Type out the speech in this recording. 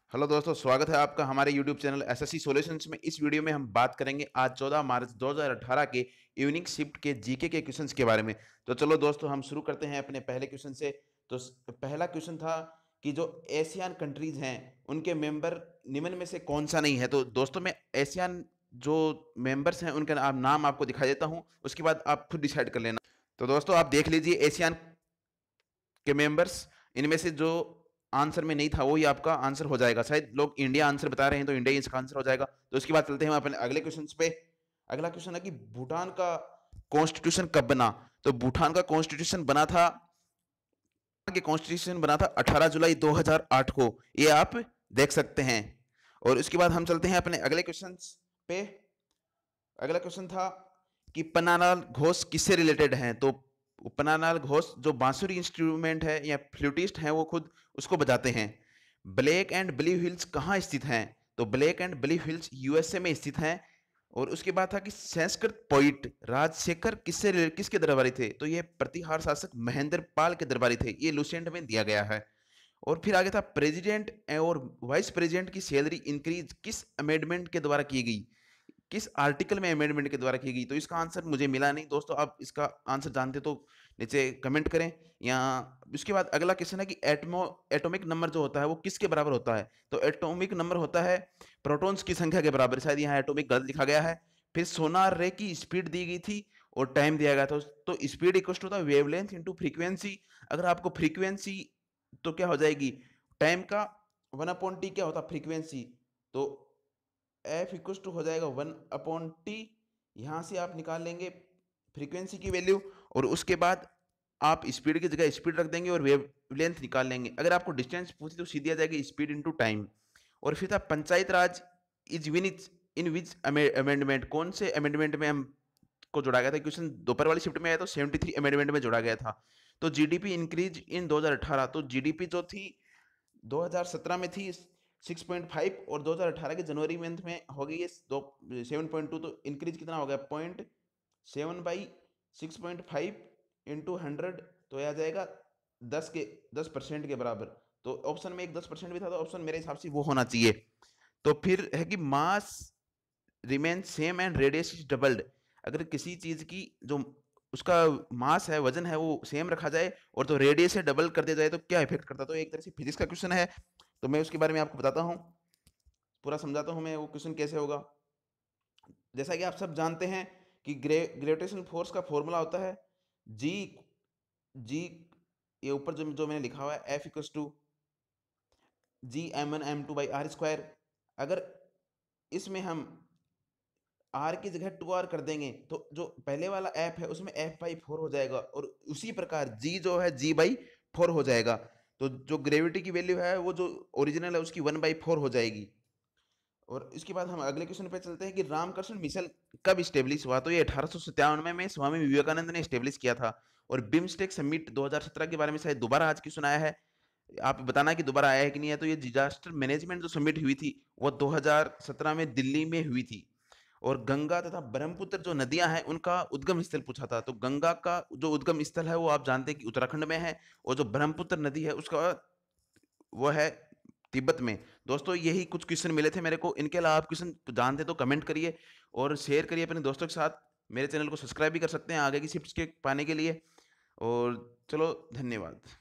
Hello दोस्तों, स्वागत है आपका हमारे यूट्यूब चैनल एसएससी सॉल्यूशंस में। इस वीडियो में हम बात करेंगे आज 14 मार्च 2018 के इवनिंग शिफ्ट के जीके के क्वेश्चंस के बारे में। तो चलो दोस्तों, हम शुरू करते हैं अपने पहले क्वेश्चन से। तो पहला क्वेश्चन था कि जो एशियन कंट्रीज हैं उनके मेंबर निम्न में से कौन सा नहीं है। तो दोस्तों, मैं एशियन जो मेंबर्स हैं उनका नाम आपको दिखा देता हूँ, उसके बाद आप खुद डिसाइड कर लेना। तो दोस्तों, आप देख लीजिए एशियन के मेंबर्स, इनमें से जो आंसर में नहीं था वो ही आपका आंसर हो जाएगा। शायद लोग इंडिया आंसर बता रहे हैं तो इंडिया इसका आंसर हो जाएगा। तो उसके बाद चलते हैं अपने अगले क्वेश्चन पे। अगला क्वेश्चन है कि भूटान का कॉन्स्टिट्यूशन कब बना। तो भूटान का कॉन्स्टिट्यूशन बना था, के कॉन्स्टिट्यूशन बना था 18 जुलाई 2008 को, ये आप देख सकते हैं। और उसके बाद हम चलते हैं अपने अगले क्वेश्चन पे। अगला क्वेश्चन था कि पन्नालाल घोष किससे रिलेटेड हैं। तो पन्नालाल घोष जो बांसुरी इंस्ट्रूमेंट है या फ्लूटिस्ट हैं वो खुद उसको बजाते हैं। ब्लैक एंड ब्लू हिल्स कहाँ स्थित हैं। तो black and blue hills USA में स्थित हैं। और उसके बाद था कि संस्कृत पोइट राजशेखर किसके दरबारी थे। तो ये प्रतिहार शासक महेंद्र पाल के दरबारी थे, ये लुसेंट में दिया गया है। और फिर आगे था प्रेसिडेंट और वाइस प्रेसिडेंट की सैलरी इंक्रीज किस अमेंडमेंट के द्वारा की गई, किस आर्टिकल में अमेंडमेंट के द्वारा की गई। तो इसका आंसर मुझे मिला नहीं दोस्तों, आप इसका आंसर जानते तो नीचे कमेंट करें। या उसके बाद अगला क्वेश्चन है कि एटॉमिक नंबर जो होता है वो किसके बराबर होता है। तो एटॉमिक नंबर होता है प्रोटॉन्स की संख्या के बराबर। शायद यहाँ एटॉमिक गलत लिखा गया है। फिर सोनार रे की स्पीड दी गई थी और टाइम दिया गया था। तो स्पीड इक्वल टू था वेवलेंथ इंटू फ्रीक्वेंसी। अगर आपको फ्रीक्वेंसी तो क्या हो जाएगी, टाइम का 1/t क्या होता फ्रीक्वेंसी, तो एफ इक्वल टू हो जाएगा 1/t। यहाँ से आप निकाल लेंगे फ्रीक्वेंसी की वैल्यू और उसके बाद आप स्पीड की जगह स्पीड रख देंगे और वेवलेंथ निकाल लेंगे। अगर आपको डिस्टेंस पूछी तो सीधी आ जाएगी स्पीड इनटू टाइम। और फिर था panchayat raj is in which amendment, कौन से अमेंडमेंट में हम को जोड़ा गया था। क्वेश्चन दोपहर वाली शिफ्ट में आया तो 73 अमेंडमेंट में जोड़ा गया था। तो जीडीपी इंक्रीज इन 2018, तो जीडीपी जो थी 2017 में थी 6.5 और 2018 के जनवरी मंथ में हो गई है 7.2। तो इंक्रीज कितना हो गया 0.7/6.5 इंटू 100, तो आ जाएगा 10% के बराबर। तो ऑप्शन में एक 10% भी था, तो ऑप्शन मेरे हिसाब से वो होना चाहिए। तो फिर है कि mass remain same and radius is doubled. अगर किसी चीज की जो उसका मास है, वजन है, वो सेम रखा जाए और तो रेडियस से डबल कर दिया जाए तो क्या इफेक्ट करता है। तो एक तरह से फिजिक्स का क्वेश्चन है, तो मैं उसके बारे में आपको बताता हूँ, पूरा समझाता हूँ मैं वो क्वेश्चन कैसे होगा। जैसा कि आप सब जानते हैं कि ग्रेविटेशन फोर्स का फॉर्मूला होता है जी जी, ये ऊपर जो जो मैंने लिखा हुआ है F equals to G m1m2/r²। अगर इसमें हम आर की जगह 2r कर देंगे तो जो पहले वाला एफ है उसमें f/4 हो जाएगा और उसी प्रकार जी जो है g/4 हो जाएगा। तो जो ग्रेविटी की वैल्यू है वो जो ओरिजिनल है उसकी 1/4 हो जाएगी। और इसके बाद हम अगले क्वेश्चन पे चलते हैं कि रामकृष्ण मिशन कब स्टेब्लिश हुआ। तो ये 1897 में स्वामी विवेकानंद ने स्टेब्लिश किया था। और बिम्स्टेक समिट 2017 के बारे में शायद दोबारा आज की सुनाया है, आप बताना कि दोबारा आया है कि नहीं है। तो ये डिजास्टर मैनेजमेंट जो समिट हुई थी वो 2017 में दिल्ली में हुई थी। और गंगा तथा ब्रह्मपुत्र जो नदियां हैं उनका उद्गम स्थल पूछा था। तो गंगा का जो उद्गम स्थल है वो आप जानते हैं कि उत्तराखंड में है, और जो ब्रह्मपुत्र नदी है उसका वो है तिब्बत में। दोस्तों, यही कुछ क्वेश्चन मिले थे मेरे को। इनके अलावा आप क्वेश्चन जानते तो कमेंट करिए और शेयर करिए अपने दोस्तों के साथ। मेरे चैनल को सब्सक्राइब भी कर सकते हैं आगे की शिफ्ट्स के पाने के लिए। और चलो, धन्यवाद।